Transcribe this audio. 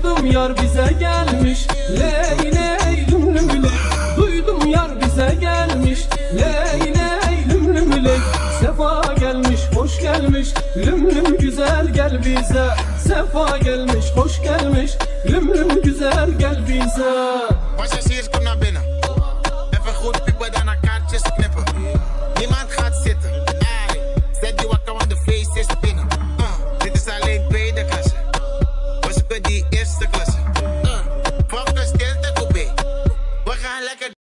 Duydum yar bize gelmiş, ley ley lüm lüm ley. Duydum yar bize gelmiş, ley ley lüm lüm ley. Sefa gelmiş, hoş gelmiş, lüm lüm güzel gel bize. Sefa gelmiş, hoş gelmiş, lüm lüm güzel gel bize.